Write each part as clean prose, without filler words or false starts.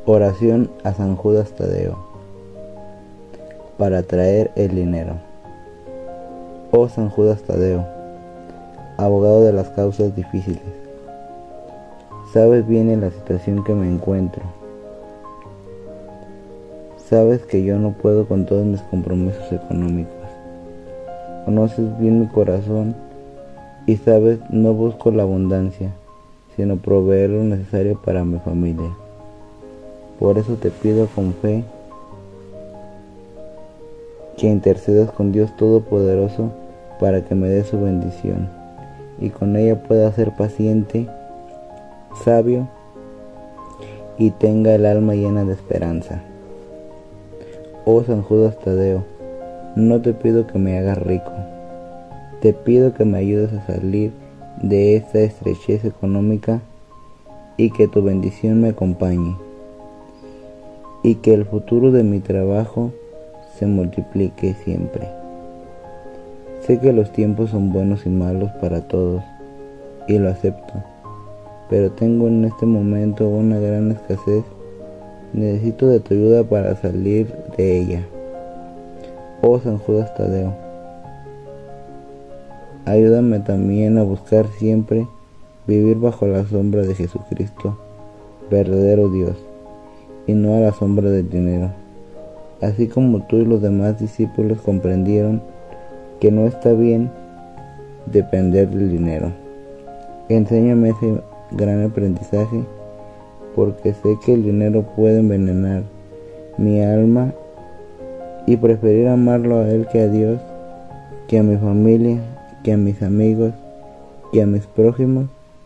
Oración a San Judas Tadeo para traer el dinero. Oh San Judas Tadeo, abogado de las causas difíciles, sabes bien en la situación que me encuentro. Sabes que yo no puedo con todos mis compromisos económicos. Conoces bien mi corazón y sabes, no busco la abundancia, sino proveer lo necesario para mi familia. Por eso te pido con fe que intercedas con Dios Todopoderoso para que me dé su bendición y con ella pueda ser paciente, sabio y tenga el alma llena de esperanza. Oh San Judas Tadeo, no te pido que me hagas rico, te pido que me ayudes a salir de esta estrechez económica y que tu bendición me acompañe y que el futuro de mi trabajo se multiplique siempre. Sé que los tiempos son buenos y malos para todos y lo acepto, pero tengo en este momento una gran escasez. Necesito de tu ayuda para salir de ella. Oh San Judas Tadeo, ayúdame también a buscar siempre vivir bajo la sombra de Jesucristo, verdadero Dios, y no a la sombra del dinero, así como tú y los demás discípulos comprendieron que no está bien depender del dinero. Enséñame ese gran aprendizaje, porque sé que el dinero puede envenenar mi alma y preferir amarlo a Él que a Dios, que a mi familia, que a mis amigos, que a mis prójimos.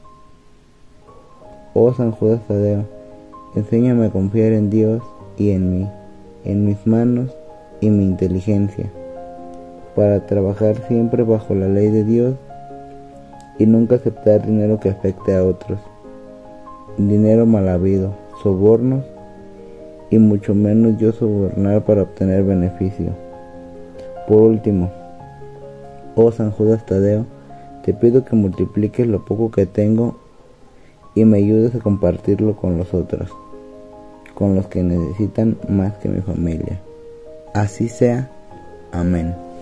Oh San Judas Tadeo, enséñame a confiar en Dios y en mí, en mis manos y mi inteligencia, para trabajar siempre bajo la ley de Dios y nunca aceptar dinero que afecte a otros, dinero mal habido, sobornos y mucho menos yo sobornar para obtener beneficio. Por último, oh San Judas Tadeo, te pido que multipliques lo poco que tengo y me ayudes a compartirlo con los otros, con los que necesitan más que mi familia. Así sea. Amén.